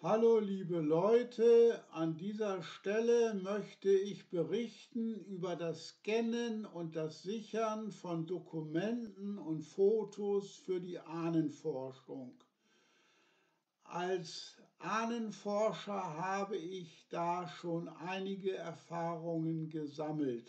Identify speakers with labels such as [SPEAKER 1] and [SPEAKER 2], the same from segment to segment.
[SPEAKER 1] Hallo liebe Leute, an dieser Stelle möchte ich berichten über das Scannen und das Sichern von Dokumenten und Fotos für die Ahnenforschung. Als Ahnenforscher habe ich da schon einige Erfahrungen gesammelt.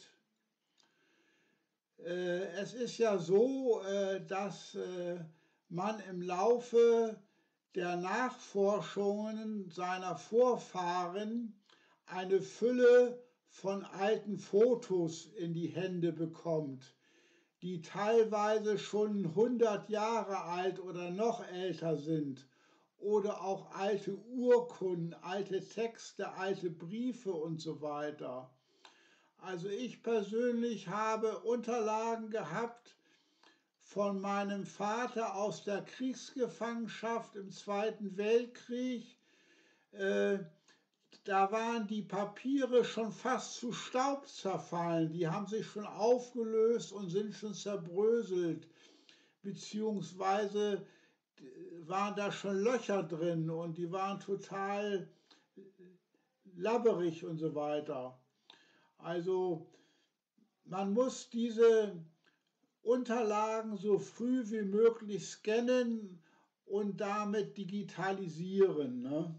[SPEAKER 1] Es ist ja so, dass man im Laufe der Nachforschungen seiner Vorfahren eine Fülle von alten Fotos in die Hände bekommt, die teilweise schon 100 Jahre alt oder noch älter sind, oder auch alte Urkunden, alte Texte, alte Briefe und so weiter. Also ich persönlich habe Unterlagen gehabt von meinem Vater aus der Kriegsgefangenschaft im Zweiten Weltkrieg. Da waren die Papiere schon fast zu Staub zerfallen. Die haben sich schon aufgelöst und sind schon zerbröselt. Beziehungsweise waren da schon Löcher drin und die waren total labberig und so weiter. Also man muss diese Unterlagen so früh wie möglich scannen und damit digitalisieren. Ne?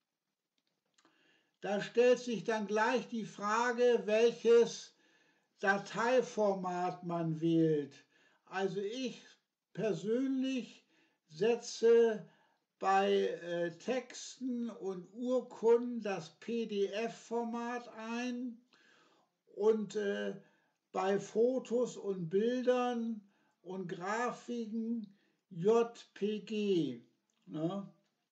[SPEAKER 1] Da stellt sich dann gleich die Frage, welches Dateiformat man wählt. Also ich persönlich setze bei Texten und Urkunden das PDF-Format ein und bei Fotos und Bildern und Grafiken JPG. Ne?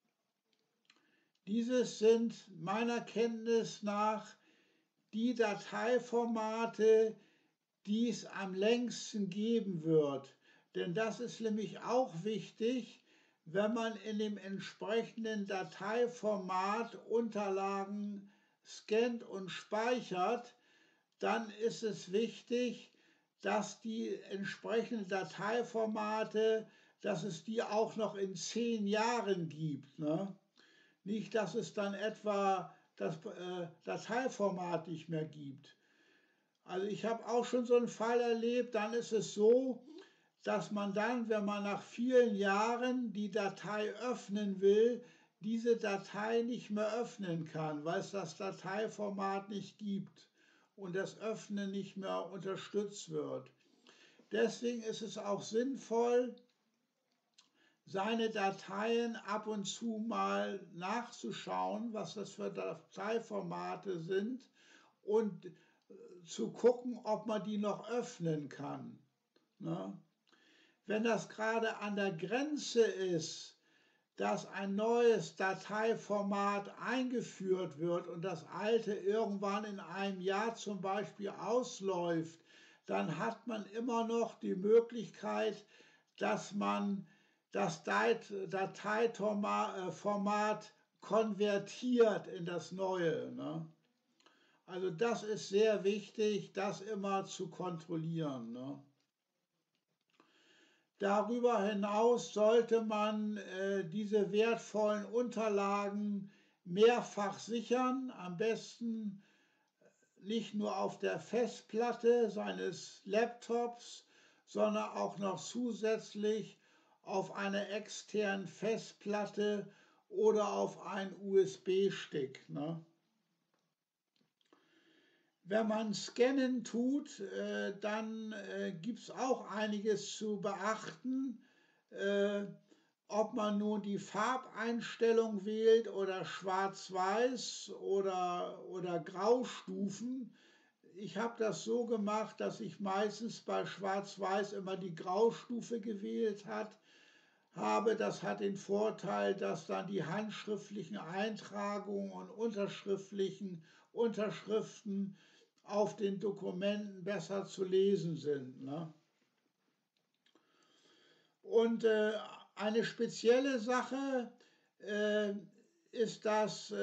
[SPEAKER 1] Dieses sind meiner Kenntnis nach die Dateiformate, die es am längsten geben wird. Denn das ist nämlich auch wichtig, wenn man in dem entsprechenden Dateiformat Unterlagen scannt und speichert, dann ist es wichtig, dass die entsprechenden Dateiformate, dass es die auch noch in 10 Jahren gibt. Ne? Nicht, dass es dann etwa das Dateiformat nicht mehr gibt. Also ich habe auch schon so einen Fall erlebt, dann ist es so, dass man dann, wenn man nach vielen Jahren die Datei öffnen will, diese Datei nicht mehr öffnen kann, weil es das Dateiformat nicht gibt und das Öffnen nicht mehr unterstützt wird. Deswegen ist es auch sinnvoll, seine Dateien ab und zu mal nachzuschauen, was das für Dateiformate sind und zu gucken, ob man die noch öffnen kann. Ne? Wenn das gerade an der Grenze ist, dass ein neues Dateiformat eingeführt wird und das alte irgendwann in einem Jahr zum Beispiel ausläuft, dann hat man immer noch die Möglichkeit, dass man das Dateiformat konvertiert in das neue. Ne? Also das ist sehr wichtig, das immer zu kontrollieren. Ne? Darüber hinaus sollte man diese wertvollen Unterlagen mehrfach sichern, am besten nicht nur auf der Festplatte seines Laptops, sondern auch noch zusätzlich auf einer externen Festplatte oder auf einen USB-Stick. Ne? Wenn man Scannen tut, dann gibt es auch einiges zu beachten, ob man nun die Farbeinstellung wählt oder Schwarz-Weiß oder Graustufen. Ich habe das so gemacht, dass ich meistens bei Schwarz-Weiß immer die Graustufe gewählt habe. Das hat den Vorteil, dass dann die handschriftlichen Eintragungen und unterschriftlichen Unterschriften auf den Dokumenten besser zu lesen sind. Ne? Und eine spezielle Sache ist das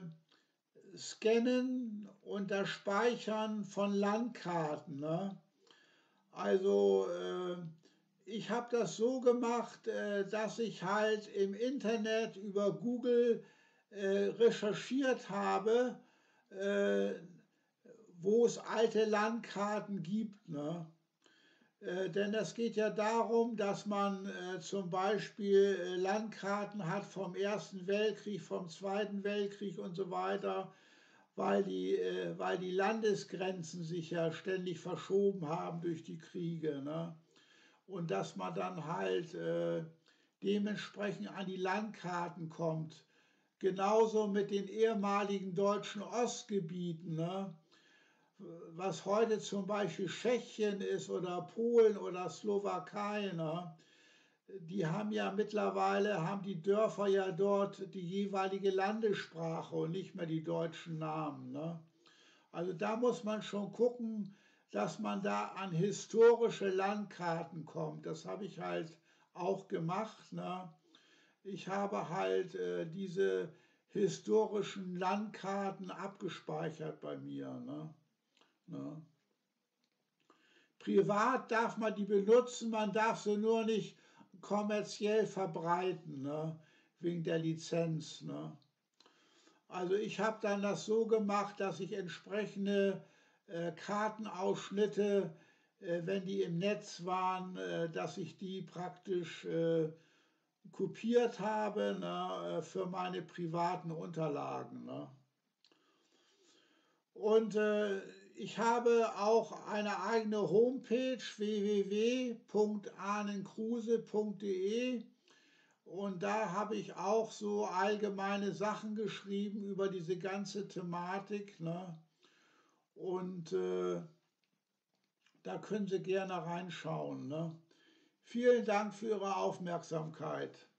[SPEAKER 1] Scannen und das Speichern von Landkarten. Ne? Also ich habe das so gemacht, dass ich halt im Internet über Google recherchiert habe, äh, wo es alte Landkarten gibt. Ne? Denn es geht ja darum, dass man zum Beispiel Landkarten hat vom Ersten Weltkrieg, vom Zweiten Weltkrieg und so weiter, weil die Landesgrenzen sich ja ständig verschoben haben durch die Kriege. Ne? Und dass man dann halt dementsprechend an die Landkarten kommt. Genauso mit den ehemaligen deutschen Ostgebieten. Ne? Was heute zum Beispiel Tschechien ist oder Polen oder Slowakei, ne? Die haben ja mittlerweile, haben die Dörfer ja dort die jeweilige Landessprache und nicht mehr die deutschen Namen. Ne? Also da muss man schon gucken, dass man da an historische Landkarten kommt. Das habe ich halt auch gemacht. Ne? Ich habe halt diese historischen Landkarten abgespeichert bei mir. Ne? Privat darf man die benutzen, man darf sie nur nicht kommerziell verbreiten, ne? Wegen der Lizenz. Ne? Also ich habe dann das so gemacht, dass ich entsprechende Kartenausschnitte, wenn die im Netz waren, dass ich die praktisch kopiert habe, ne, für meine privaten Unterlagen. Ne? Und ich habe auch eine eigene Homepage www.arnenkruse.de und da habe ich auch so allgemeine Sachen geschrieben über diese ganze Thematik. Ne? Und da können Sie gerne reinschauen. Ne? Vielen Dank für Ihre Aufmerksamkeit.